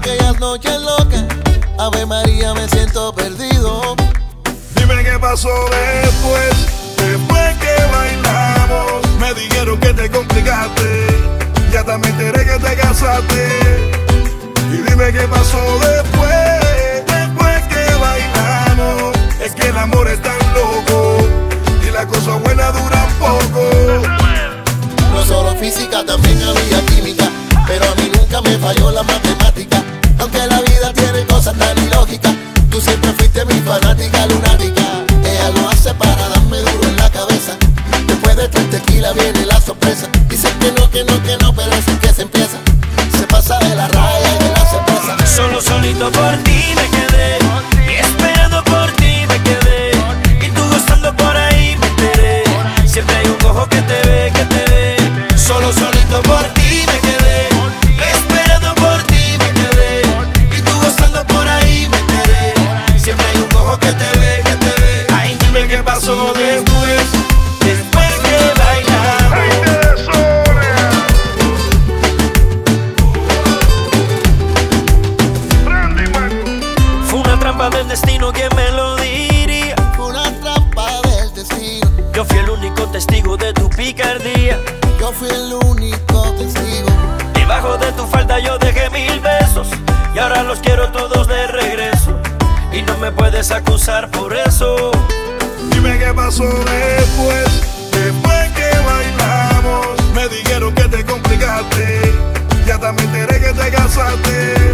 aquellas noches locas, Ave María, me siento perdido. Dime qué pasó después que bailamos. Me dijeron que te complicaste, ya también me enteré que te casaste. Y dime qué pasó después que bailamos. Es que el amor es tan loco y las cosas buenas duran poco. No solo física, también había química, pero a mí nunca me falló la matemática. Aunque la vida tiene cosas tan ilógicas, tú siempre fuiste mi fanática lunática. Ella lo hace para darme duro en la cabeza. Después de 3 tequilas viene la sorpresa. Dice que no, pero así que se empieza. Se pasa de la raya y de la cerveza. Solito por ti me quedé, y esperando por ti me quedé, y tú gozando por ahí me enteré. Siempre hay un cojo que te ve. Solito por ti me quedé, esperando por ti me quedé, y tú gozando por ahí me enteré. Siempre hay un cojo que te ve. Ay, dime qué pasó después que bailamos. Fue una trampa del destino, ¿quién me lo diría? Fue una trampa del destino. Yo fui el único testigo de tu picardía. Yo fui el único testigo. Debajo de tu falda yo dejé 1000 besos, y ahora los quiero todos de regreso, y no me puedes acusar por eso. Dime qué pasó después que bailamos. Me dijeron que te complicaste, ya también me enteré que te casaste.